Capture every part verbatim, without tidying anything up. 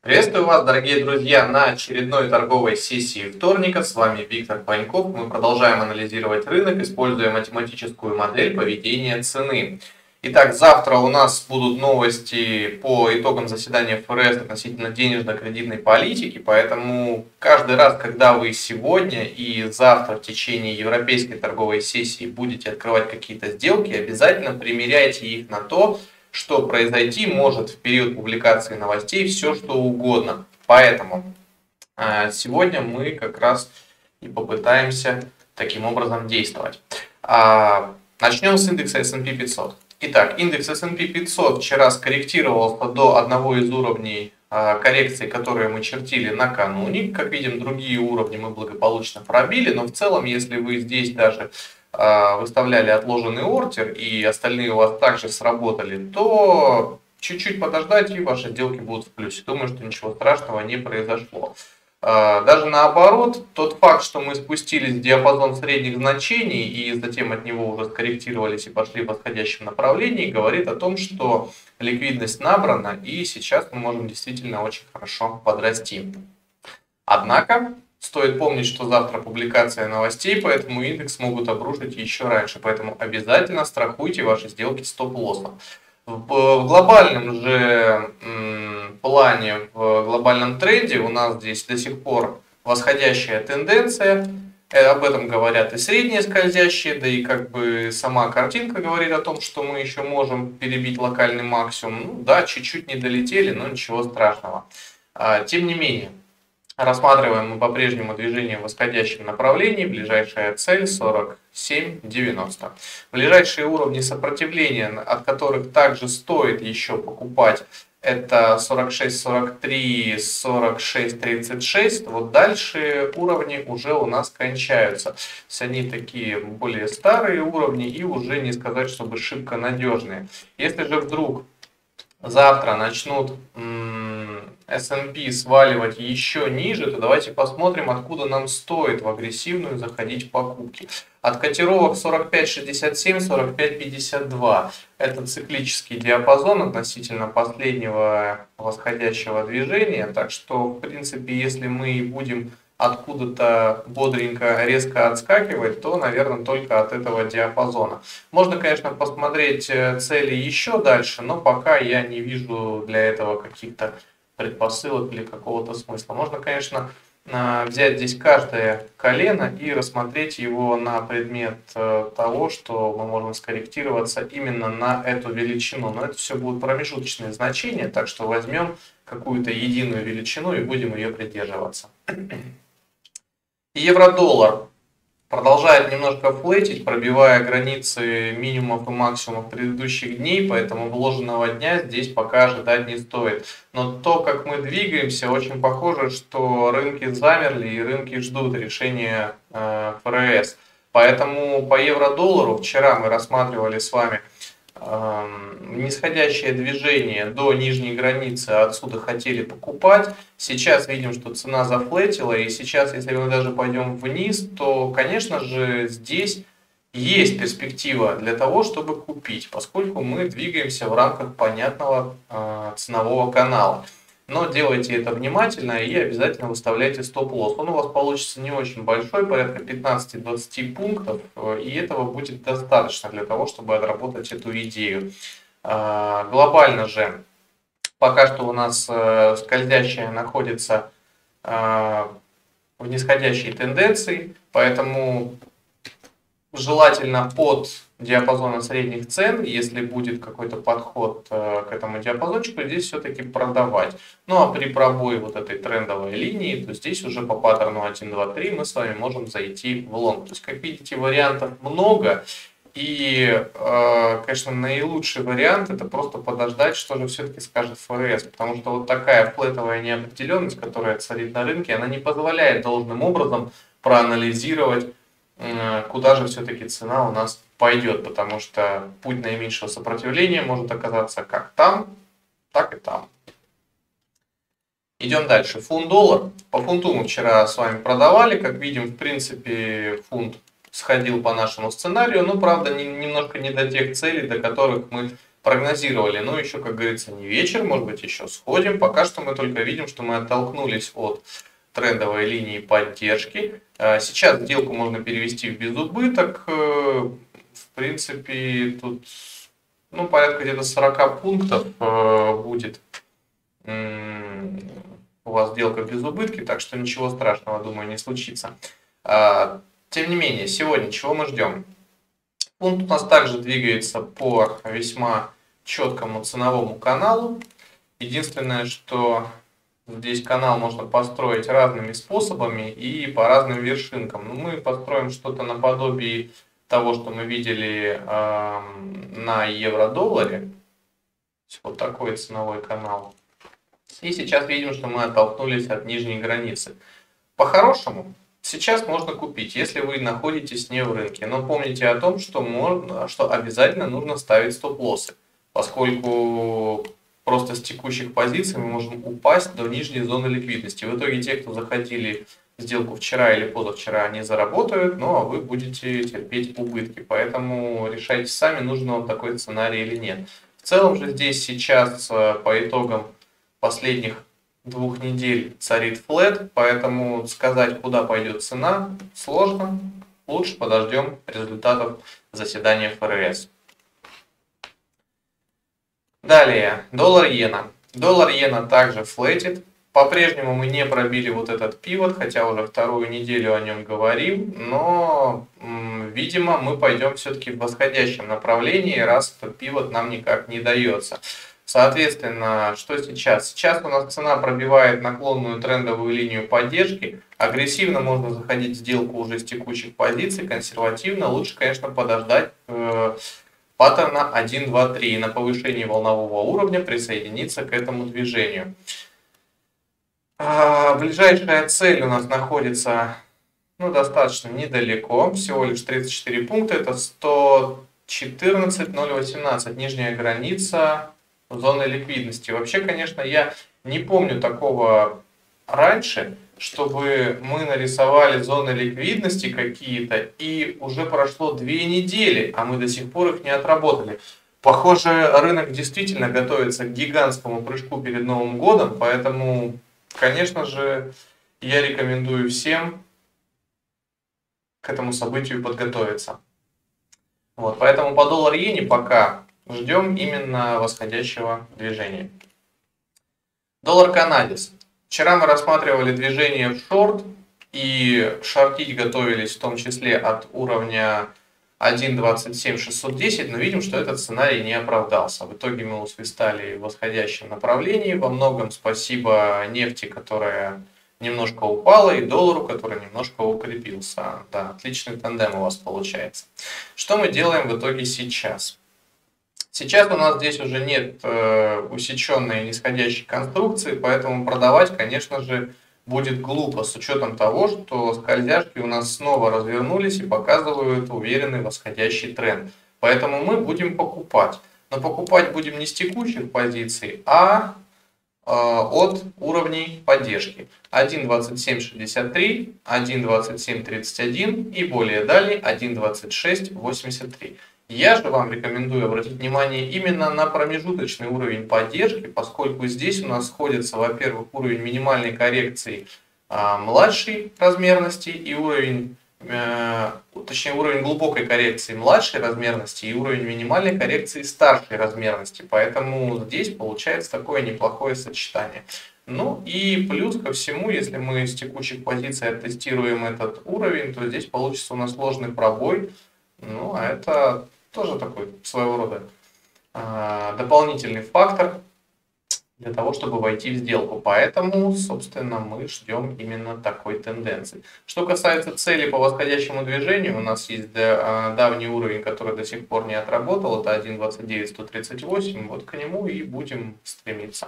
Приветствую вас, дорогие друзья, на очередной торговой сессии вторника. С вами Виктор Паньков. Мы продолжаем анализировать рынок, используя математическую модель поведения цены. Итак, завтра у нас будут новости по итогам заседания эф эр эс относительно денежно-кредитной политики, поэтому каждый раз, когда вы сегодня и завтра в течение европейской торговой сессии будете открывать какие-то сделки, обязательно примеряйте их на то, что произойти может в период публикации новостей все что угодно. Поэтому сегодня мы как раз и попытаемся таким образом действовать. Начнем с индекса эс энд пи пятьсот. Итак, индекс эс энд пи пятьсот вчера скорректировался до одного из уровней коррекции, которые мы чертили накануне. Как видим, другие уровни мы благополучно пробили, но в целом, если вы здесь даже выставляли отложенный ордер и остальные у вас также сработали, то чуть-чуть подождать и ваши сделки будут в плюсе. Думаю, что ничего страшного не произошло. Даже наоборот, тот факт, что мы спустились в диапазон средних значений и затем от него уже скорректировались и пошли в восходящем направлении, говорит о том, что ликвидность набрана и сейчас мы можем действительно очень хорошо подрасти. Однако, стоит помнить, что завтра публикация новостей, поэтому индекс могут обрушить еще раньше. Поэтому обязательно страхуйте ваши сделки стоп-лоссом. В глобальном же плане, в глобальном тренде у нас здесь до сих пор восходящая тенденция. Об этом говорят и средние скользящие, да и как бы сама картинка говорит о том, что мы еще можем перебить локальный максимум. Ну да, чуть-чуть не долетели, но ничего страшного. Тем не менее, рассматриваем мы по-прежнему движение в восходящем направлении. Ближайшая цель сорок семь девяносто. Ближайшие уровни сопротивления, от которых также стоит еще покупать, это сорок шесть сорок три, сорок шесть тридцать шесть. Вот дальше уровни уже у нас кончаются. То есть они такие более старые уровни и уже не сказать, чтобы шибко надежные. Если же вдруг завтра начнут эс энд пи сваливать еще ниже, то давайте посмотрим, откуда нам стоит в агрессивную заходить в покупки. От котировок сорок пять шестьдесят семь сорок пять пятьдесят два. Это циклический диапазон относительно последнего восходящего движения. Так что, в принципе, если мы будем откуда-то бодренько резко отскакивать, то, наверное, только от этого диапазона. Можно, конечно, посмотреть цели еще дальше, но пока я не вижу для этого каких-то предпосылок или какого-то смысла. Можно, конечно, взять здесь каждое колено и рассмотреть его на предмет того, что мы можем скорректироваться именно на эту величину. Но это все будут промежуточные значения, так что возьмем какую-то единую величину и будем ее придерживаться. Евро-доллар продолжает немножко флетить, пробивая границы минимумов и максимумов предыдущих дней, поэтому вложенного дня здесь пока ожидать не стоит. Но то, как мы двигаемся, очень похоже, что рынки замерли и рынки ждут решения эф эр эс. Поэтому по евро-доллару вчера мы рассматривали с вами нисходящее движение до нижней границы, отсюда хотели покупать. Сейчас видим, что цена зафлетила, и сейчас, если мы даже пойдем вниз, то, конечно же, здесь есть перспектива для того, чтобы купить, поскольку мы двигаемся в рамках понятного э, ценового канала. Но делайте это внимательно и обязательно выставляйте стоп-лосс. Он у вас получится не очень большой, порядка пятнадцати-двадцати пунктов, и этого будет достаточно для того, чтобы отработать эту идею. Глобально же, пока что у нас скользящая находится в нисходящей тенденции, поэтому желательно от диапазона средних цен, если будет какой-то подход к этому диапазончику, здесь все-таки продавать. Ну а при пробое вот этой трендовой линии, то здесь уже по паттерну один, два, три мы с вами можем зайти в лонг. То есть, как видите, вариантов много. И, конечно, наилучший вариант это просто подождать, что же все-таки скажет эф эр эс. Потому что вот такая флетовая неопределенность, которая царит на рынке, она не позволяет должным образом проанализировать, куда же все-таки цена у нас пойдет, потому что путь наименьшего сопротивления может оказаться как там, так и там. Идем дальше. Фунт-доллар. По фунту мы вчера с вами продавали. Как видим, в принципе, фунт сходил по нашему сценарию, но, правда, не, немножко не до тех целей, до которых мы прогнозировали. Но еще, как говорится, не вечер, может быть, еще сходим. Пока что мы только видим, что мы оттолкнулись от трендовой линии поддержки. Сейчас сделку можно перевести в безубыток. В принципе, тут ну, порядка где-то сорок пунктов будет у вас сделка без убытки, так что ничего страшного, думаю, не случится. Тем не менее, сегодня чего мы ждем? Пункт у нас также двигается по весьма четкому ценовому каналу. Единственное, что здесь канал можно построить разными способами и по разным вершинкам. Но мы построим что-то наподобие того, что мы видели э, на евро-долларе. Вот такой ценовой канал. И сейчас видим, что мы оттолкнулись от нижней границы. По-хорошему, сейчас можно купить, если вы находитесь не в рынке. Но помните о том, что, можно, что обязательно нужно ставить стоп-лоссы, поскольку просто с текущих позиций мы можем упасть до нижней зоны ликвидности. В итоге те, кто заходили в сделку вчера или позавчера, они заработают, ну а вы будете терпеть убытки. Поэтому решайте сами, нужен вам такой сценарий или нет. В целом же здесь сейчас по итогам последних двух недель царит флэт, поэтому сказать, куда пойдет цена, сложно. Лучше подождем результатов заседания эф эр эс. Далее, доллар-иена. Доллар-иена также флетит. По-прежнему мы не пробили вот этот пивот, хотя уже вторую неделю о нем говорим, но, видимо, мы пойдем все-таки в восходящем направлении, раз этот пивот нам никак не дается. Соответственно, что сейчас? Сейчас у нас цена пробивает наклонную трендовую линию поддержки. Агрессивно можно заходить в сделку уже с текущих позиций, консервативно. Лучше, конечно, подождать э, паттерна один, два, три и на повышении волнового уровня присоединиться к этому движению. А ближайшая цель у нас находится ну, достаточно недалеко, всего лишь тридцать четыре пункта. Это сто четырнадцать ноль восемнадцать, нижняя граница зоны ликвидности. Вообще, конечно, я не помню такого раньше, чтобы мы нарисовали зоны ликвидности какие-то, и уже прошло две недели, а мы до сих пор их не отработали. Похоже, рынок действительно готовится к гигантскому прыжку перед Новым годом, поэтому, конечно же, я рекомендую всем к этому событию подготовиться. Вот, поэтому по доллар-иене пока ждем именно восходящего движения. Доллар-канадец. Вчера мы рассматривали движение в шорт и шортить готовились в том числе от уровня один двадцать семь шестьсот десять, но видим, что этот сценарий не оправдался. В итоге мы усвистали в восходящем направлении. Во многом спасибо нефти, которая немножко упала, и доллару, который немножко укрепился. Да, отличный тандем у вас получается. Что мы делаем в итоге сейчас? Сейчас у нас здесь уже нет э, усеченной нисходящей конструкции, поэтому продавать, конечно же, будет глупо, с учетом того, что скользяшки у нас снова развернулись и показывают уверенный восходящий тренд. Поэтому мы будем покупать. Но покупать будем не с текущих позиций, а э, от уровней поддержки. один двадцать семь шестьдесят три, один двадцать семь тридцать один и более далее один двадцать шесть восемьдесят три. Я же вам рекомендую обратить внимание именно на промежуточный уровень поддержки, поскольку здесь у нас сходится, во-первых, уровень минимальной коррекции а, младшей размерности и уровень, э, точнее, уровень глубокой коррекции младшей размерности и уровень минимальной коррекции старшей размерности. Поэтому здесь получается такое неплохое сочетание. Ну и плюс ко всему, если мы с текущих позиций оттестируем этот уровень, то здесь получится у нас сложный пробой. Ну, а это тоже такой своего рода э, дополнительный фактор для того, чтобы войти в сделку. Поэтому, собственно, мы ждем именно такой тенденции. Что касается цели по восходящему движению, у нас есть э, давний уровень, который до сих пор не отработал. Это один двадцать девять сто тридцать восемь. Вот к нему и будем стремиться.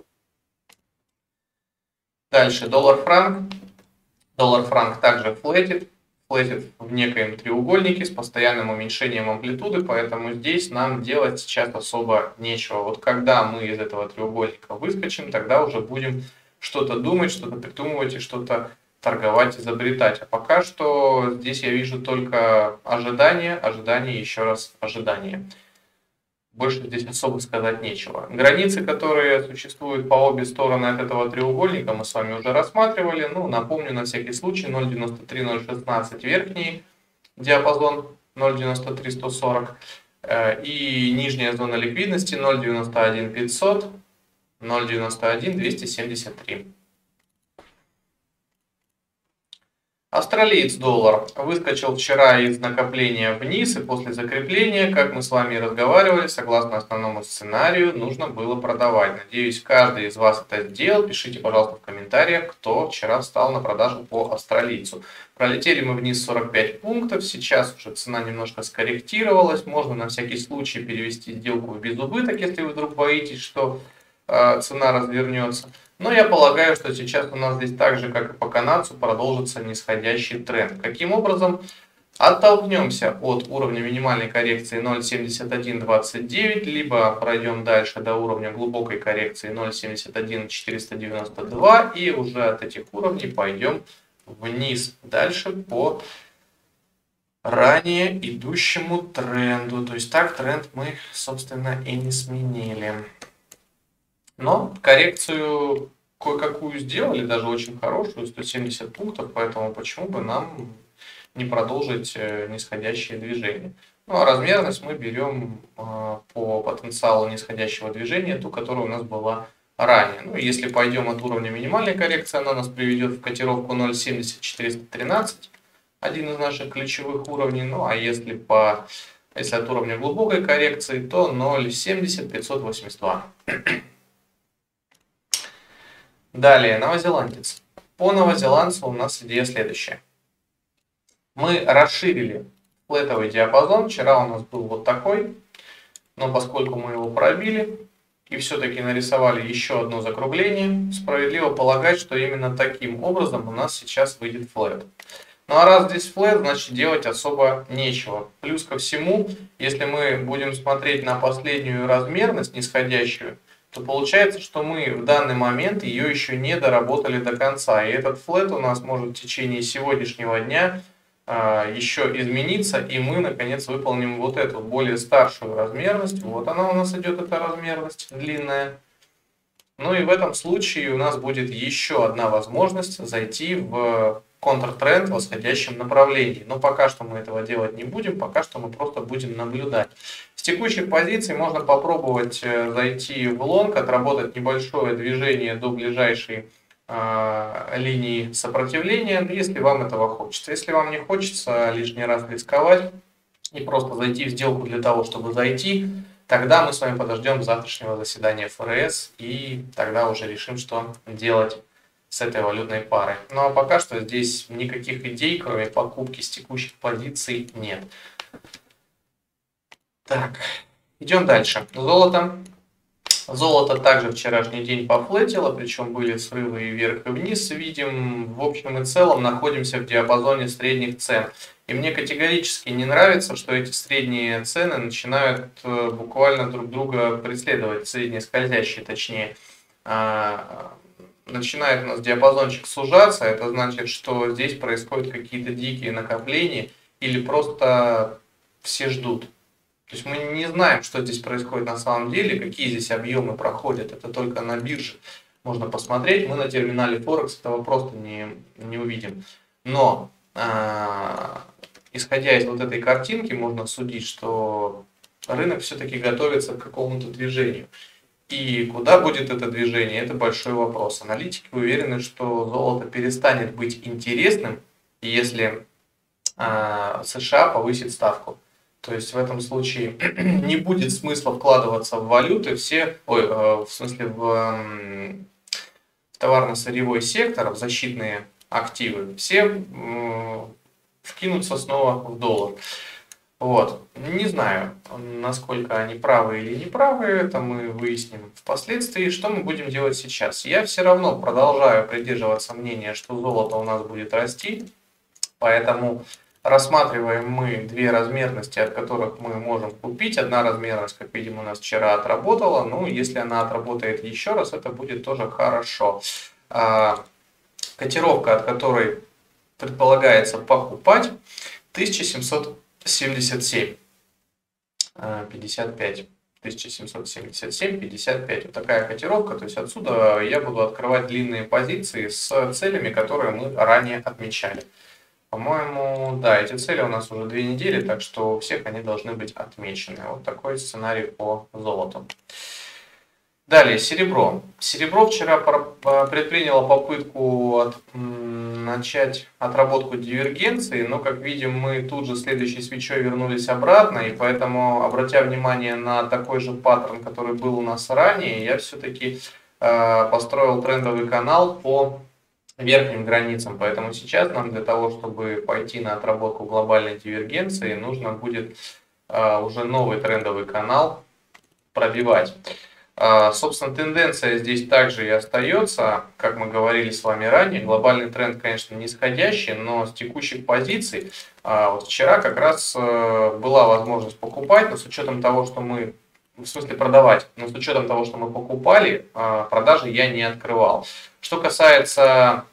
Дальше доллар-франк. Доллар-франк также флетит. Флетит в некоем треугольнике с постоянным уменьшением амплитуды, поэтому здесь нам делать сейчас особо нечего. Вот когда мы из этого треугольника выскочим, тогда уже будем что-то думать, что-то придумывать и что-то торговать, изобретать. А пока что здесь я вижу только ожидание, ожидание, еще раз ожидание. Больше здесь особо сказать нечего. Границы, которые существуют по обе стороны от этого треугольника, мы с вами уже рассматривали. Ну, напомню на всякий случай, ноль девяносто три ноль шестнадцать верхний диапазон, ноль девяносто три сто сорок. И нижняя зона ликвидности ноль девяносто один пятьсот, ноль девяносто один двести семьдесят три. Австралиец доллар выскочил вчера из накопления вниз, и после закрепления, как мы с вами разговаривали, согласно основному сценарию, нужно было продавать. Надеюсь, каждый из вас это сделал. Пишите, пожалуйста, в комментариях, кто вчера встал на продажу по австралийцу. Пролетели мы вниз сорок пять пунктов, сейчас уже цена немножко скорректировалась. Можно на всякий случай перевести сделку в безубыток, если вы вдруг боитесь, что э, цена развернется. Но я полагаю, что сейчас у нас здесь так же, как и по канадцу, продолжится нисходящий тренд. Каким образом? Оттолкнемся от уровня минимальной коррекции ноль семьдесят один двадцать девять, либо пройдем дальше до уровня глубокой коррекции ноль семьдесят один четыреста девяносто два, и уже от этих уровней пойдем вниз, дальше по ранее идущему тренду. То есть так тренд мы, собственно, и не сменили. Но коррекцию кое-какую сделали, даже очень хорошую, сто семьдесят пунктов, поэтому почему бы нам не продолжить нисходящее движение. Ну а размерность мы берем по потенциалу нисходящего движения, ту, которая у нас была ранее. Ну, если пойдем от уровня минимальной коррекции, она нас приведет в котировку ноль семьдесят четыреста тринадцать, один из наших ключевых уровней. Ну а если, по, если от уровня глубокой коррекции, то ноль семьдесят пятьсот восемьдесят два. Далее, новозеландец. По новозеландцу у нас идея следующая. Мы расширили флетовый диапазон. Вчера у нас был вот такой, но поскольку мы его пробили и все-таки нарисовали еще одно закругление, справедливо полагать, что именно таким образом у нас сейчас выйдет флет. Ну а раз здесь флет, значит делать особо нечего. Плюс ко всему, если мы будем смотреть на последнюю размерность нисходящую, то получается, что мы в данный момент ее еще не доработали до конца. И этот флет у нас может в течение сегодняшнего дня э, еще измениться, и мы наконец выполним вот эту более старшую размерность. Вот она у нас идет, эта размерность длинная. Ну и в этом случае у нас будет еще одна возможность зайти в контртренд в восходящем направлении. Но пока что мы этого делать не будем, пока что мы просто будем наблюдать. С текущих позиций можно попробовать зайти в лонг, отработать небольшое движение до ближайшей э, линии сопротивления, если вам этого хочется. Если вам не хочется лишний раз рисковать и просто зайти в сделку для того, чтобы зайти, тогда мы с вами подождем завтрашнего заседания эф эр эс и тогда уже решим, что делать с этой валютной парой. Ну а пока что здесь никаких идей, кроме покупки с текущих позиций, нет. Так, идем дальше. Золото. Золото также вчерашний день пофлетило, причем были срывы и вверх и вниз. Видим, в общем и целом находимся в диапазоне средних цен. И мне категорически не нравится, что эти средние цены начинают буквально друг друга преследовать, средние скользящие точнее. Начинает у нас диапазончик сужаться, это значит, что здесь происходят какие-то дикие накопления или просто все ждут. То есть мы не знаем, что здесь происходит на самом деле, какие здесь объемы проходят, это только на бирже можно посмотреть, мы на терминале Форекс этого просто не, не увидим. Но э, исходя из вот этой картинки, можно судить, что рынок все-таки готовится к какому-то движению. И куда будет это движение, это большой вопрос. Аналитики уверены, что золото перестанет быть интересным, если э, США повысит ставку. То есть в этом случае не будет смысла вкладываться в валюты, все, ой, э, в смысле в, э, в товарно-сырьевой сектор, в защитные активы, все э, вкинутся снова в доллар. Вот. Не знаю, насколько они правы или не правы, это мы выясним впоследствии. Что мы будем делать сейчас? Я все равно продолжаю придерживаться мнения, что золото у нас будет расти, поэтому рассматриваем мы две размерности, от которых мы можем купить. Одна размерность, как видим, у нас вчера отработала, ну, если она отработает еще раз, это будет тоже хорошо. Котировка, от которой предполагается покупать, тысяча семьсот семьдесят семь пятьдесят пять. тысяча семьсот семьдесят семь пятьдесят пять. Вот такая котировка. То есть отсюда я буду открывать длинные позиции с целями, которые мы ранее отмечали. По-моему, да, эти цели у нас уже две недели, так что у всех они должны быть отмечены. Вот такой сценарий по золоту. Далее, серебро. Серебро вчера предприняло попытку от, начать отработку дивергенции, но, как видим, мы тут же следующей свечой вернулись обратно, и поэтому, обратя внимание на такой же паттерн, который был у нас ранее, я все-таки э, построил трендовый канал по верхним границам. Поэтому сейчас нам для того, чтобы пойти на отработку глобальной дивергенции, нужно будет э, уже новый трендовый канал пробивать. Собственно, тенденция здесь также и остается, как мы говорили с вами ранее. Глобальный тренд, конечно, нисходящий, но с текущих позиций вот вчера как раз была возможность покупать, но с учетом того, что мы, в смысле продавать, но с учетом того, что мы покупали, продажи я не открывал. Что касается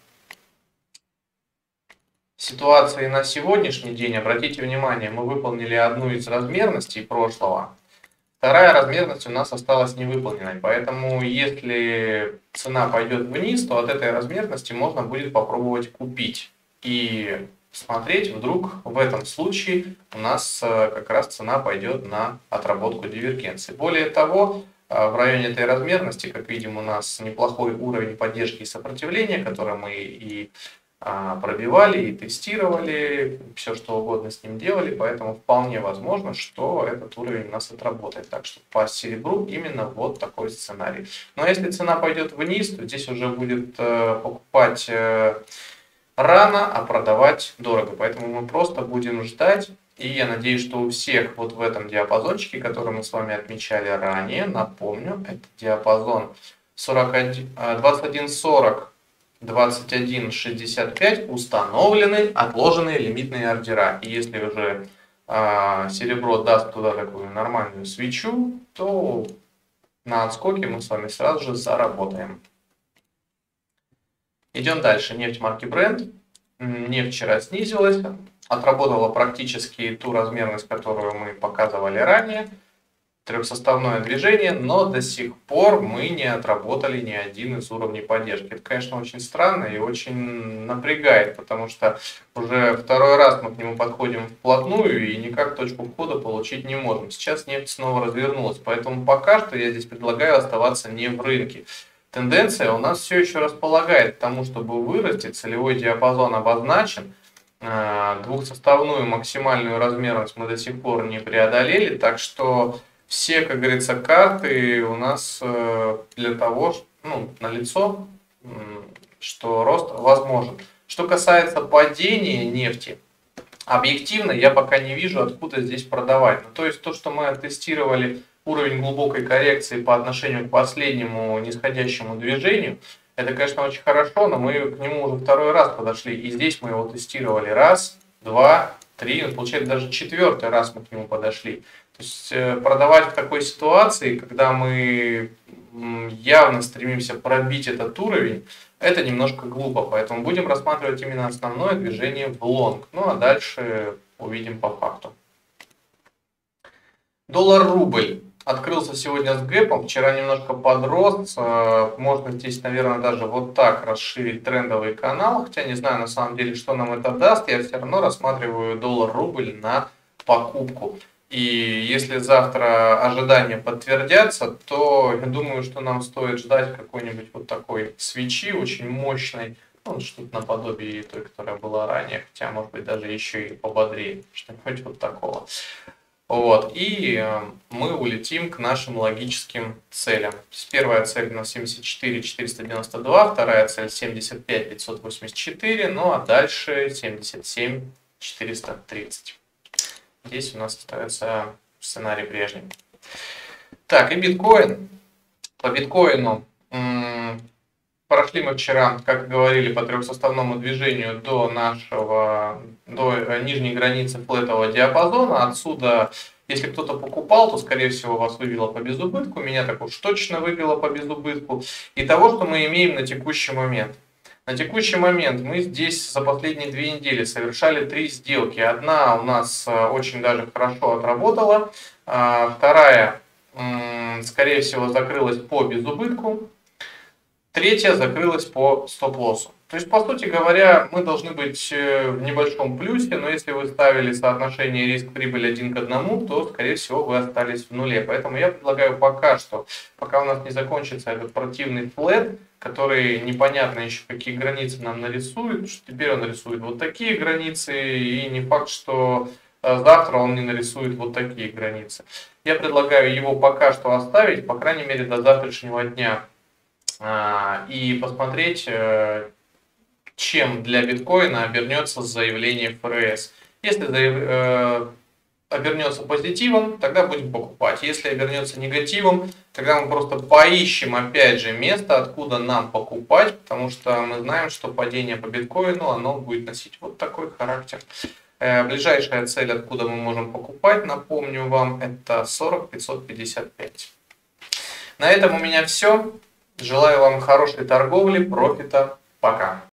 ситуации на сегодняшний день, обратите внимание, мы выполнили одну из размерностей прошлого. Вторая размерность у нас осталась невыполненной, поэтому если цена пойдет вниз, то от этой размерности можно будет попробовать купить. И смотреть, вдруг в этом случае у нас как раз цена пойдет на отработку дивергенции. Более того, в районе этой размерности, как видим, у нас неплохой уровень поддержки и сопротивления, который мы и пробивали и тестировали, все что угодно с ним делали, поэтому вполне возможно, что этот уровень у нас отработает. Так что по серебру именно вот такой сценарий. Но если цена пойдет вниз, то здесь уже будет покупать рано, а продавать дорого. Поэтому мы просто будем ждать. И я надеюсь, что у всех вот в этом диапазончике, который мы с вами отмечали ранее, напомню, это диапазон двадцать один сорок, двадцать один шестьдесят пять установлены отложенные лимитные ордера. И если уже э, серебро даст туда такую нормальную свечу, то на отскоке мы с вами сразу же заработаем. Идем дальше. Нефть марки Brent. Нефть вчера снизилась, отработала практически ту размерность, которую мы показывали ранее. Трехсоставное движение, но до сих пор мы не отработали ни один из уровней поддержки. Это, конечно, очень странно и очень напрягает, потому что уже второй раз мы к нему подходим вплотную и никак точку входа получить не можем. Сейчас нефть снова развернулась, поэтому пока что я здесь предлагаю оставаться не в рынке. Тенденция у нас все еще располагает к тому, чтобы вырасти, целевой диапазон обозначен. Двухсоставную максимальную размерность мы до сих пор не преодолели, так что все, как говорится, карты у нас для того, ну, налицо, что рост возможен. Что касается падения нефти, объективно я пока не вижу, откуда здесь продавать. Ну, то есть то, что мы оттестировали уровень глубокой коррекции по отношению к последнему нисходящему движению, это, конечно, очень хорошо, но мы к нему уже второй раз подошли. И здесь мы его тестировали раз, два, три, получается даже четвертый раз мы к нему подошли. То есть продавать в такой ситуации, когда мы явно стремимся пробить этот уровень, это немножко глупо. Поэтому будем рассматривать именно основное движение в лонг. Ну а дальше увидим по факту. Доллар-рубль открылся сегодня с гэпом, вчера немножко подрос. Можно здесь, наверное, даже вот так расширить трендовый канал. Хотя не знаю на самом деле, что нам это даст. Я все равно рассматриваю доллар-рубль на покупку. И если завтра ожидания подтвердятся, то я думаю, что нам стоит ждать какой-нибудь вот такой свечи очень мощной. Ну, что-то наподобие той, которая была ранее, хотя, может быть, даже еще и пободрее, что-нибудь вот такого. Вот. И мы улетим к нашим логическим целям. Первая цель у нас семьдесят четыре четыреста девяносто два, вторая цель семьдесят пять пятьсот восемьдесят четыре, ну а дальше семьдесят семь четыреста тридцать. Здесь у нас остается сценарий прежний. Так, и биткоин. По биткоину прошли мы вчера, как говорили, по трехсоставному движению до нашего, до нижней границы флетового диапазона. Отсюда, если кто-то покупал, то, скорее всего, вас выбило по безубытку. Меня так уж точно выбило по безубытку. И того, что мы имеем на текущий момент. На текущий момент мы здесь за последние две недели совершали три сделки. Одна у нас очень даже хорошо отработала, вторая скорее всего, закрылась по безубытку. Третья закрылась по стоп-лоссу. То есть, по сути говоря, мы должны быть в небольшом плюсе, но если вы ставили соотношение риск-прибыль один к одному, то, скорее всего, вы остались в нуле. Поэтому я предлагаю пока что, пока у нас не закончится этот противный флэт, который непонятно еще какие границы нам нарисует, что теперь он рисует вот такие границы, и не факт, что завтра он не нарисует вот такие границы. Я предлагаю его пока что оставить, по крайней мере, до завтрашнего дня. И посмотреть, чем для биткоина обернется заявление эф эр эс. Если заяв... обернется позитивом, тогда будем покупать. Если обернется негативом, тогда мы просто поищем опять же место, откуда нам покупать, потому что мы знаем, что падение по биткоину, оно будет носить вот такой характер. Ближайшая цель, откуда мы можем покупать, напомню вам, это сорок пятьсот пятьдесят пять. На этом у меня все. Желаю вам хорошей торговли, профита. Пока.